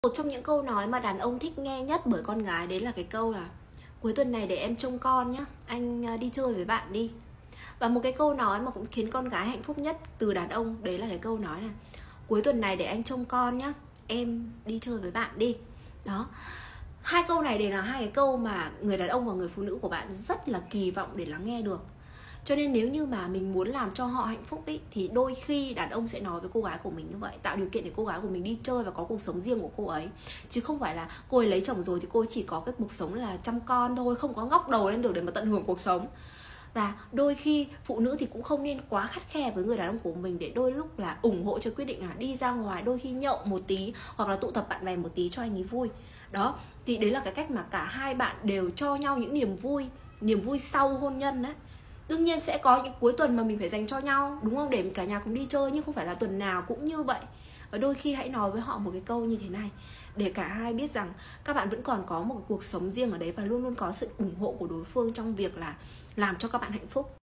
Một trong những câu nói mà đàn ông thích nghe nhất bởi con gái đấy là cái câu là cuối tuần này để em trông con nhá, anh đi chơi với bạn đi. Và một cái câu nói mà cũng khiến con gái hạnh phúc nhất từ đàn ông đấy là cái câu nói là cuối tuần này để anh trông con nhá, em đi chơi với bạn đi. Đó, hai câu này đều là hai cái câu mà người đàn ông và người phụ nữ của bạn rất là kỳ vọng để lắng nghe được. Cho nên nếu như mà mình muốn làm cho họ hạnh phúc ý, thì đôi khi đàn ông sẽ nói với cô gái của mình như vậy, tạo điều kiện để cô gái của mình đi chơi và có cuộc sống riêng của cô ấy. Chứ không phải là cô ấy lấy chồng rồi thì cô ấy chỉ có cái cuộc sống là chăm con thôi, không có ngóc đầu lên được để mà tận hưởng cuộc sống. Và đôi khi phụ nữ thì cũng không nên quá khắt khe với người đàn ông của mình, để đôi lúc là ủng hộ cho quyết định là đi ra ngoài đôi khi nhậu một tí, hoặc là tụ tập bạn bè một tí cho anh ấy vui. Đó, thì đấy là cái cách mà cả hai bạn đều cho nhau những niềm vui sau hôn nhân đấy. Đương nhiên sẽ có những cuối tuần mà mình phải dành cho nhau, đúng không? Để cả nhà cùng đi chơi, nhưng không phải là tuần nào cũng như vậy. Và đôi khi hãy nói với họ một cái câu như thế này, để cả hai biết rằng các bạn vẫn còn có một cuộc sống riêng ở đấy, và luôn luôn có sự ủng hộ của đối phương trong việc là làm cho các bạn hạnh phúc.